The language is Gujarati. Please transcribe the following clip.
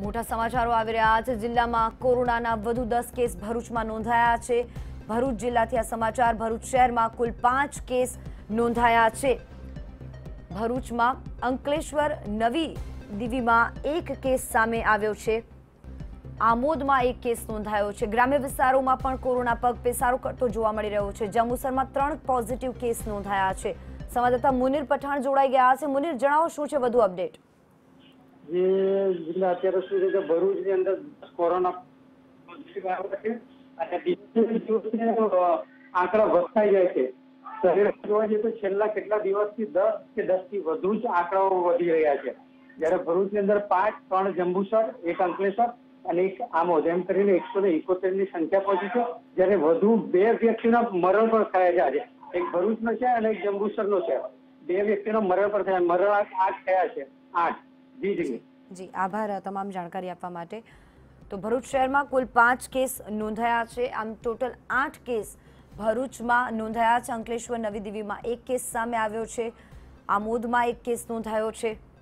મોટા સમાચારો આવી રહ્યા છે। જિલ્લામાં કોરોનાના વધુ 10 કેસ ભરૂચમાં નોંધાયા છે। ભરૂચ જિલ્લાથી આ સમાચાર। ભરૂચ શહેરમાં કુલ 5 કેસ નોંધાયા છે। ભરૂચમાં અંકલેશ્વર નવી દીવીમાં 1 કેસ સામે આવ્યો છે। આમોદમાં 1 કેસ નોંધાયો છે। ગ્રામ્ય વિસ્તારોમાં પણ કોરોના પગપેસારો કરતો જોવા મળી રહ્યો છે। જંબુસરમાં 3 પોઝિટિવ કેસ નોંધાયા છે। સંવાદદાતા મુનીર પઠાણ જોડાઈ ગયા છે। મુનીર, જણાવો શું છે વધુ અપડેટ? જિલ્લા અત્યારે શું છે કે ભરૂચની અંદર કોરોના આંકડા વધતા જાય છે। જોવા જઈએ તો છેલ્લા કેટલા દિવસથી 10 કે 10 થી વધુ જ આંકડાઓ વધી રહ્યા છે। જ્યારે ભરૂચની અંદર 5, 3 જંબુસર, 1 અંકલેશ્વર અને 1 આમોદ એમ કરીને 171 ની સંખ્યા પહોંચી છે। જ્યારે વધુ 2 વ્યક્તિના મરણ પણ થયા છે। આજે એક ભરૂચનો છે અને એક જંબુસરનો છે। 2 વ્યક્તિના મરણ પણ થયા, મરણ 8 થયા છે। 8 જી, આભાર તમામ જાણકારી આપવા માટે। તો ભરૂચ શહેરમાં કુલ 5 કેસ નોંધાયા છે। આમ ટોટલ 8 કેસ ભરૂચમાં નોંધાયા છે। અંકલેશ્વર નવી દીવીમાં 1 કેસ સામે આવ્યો છે। આમોદમાં 1 કેસ નોંધાયો છે।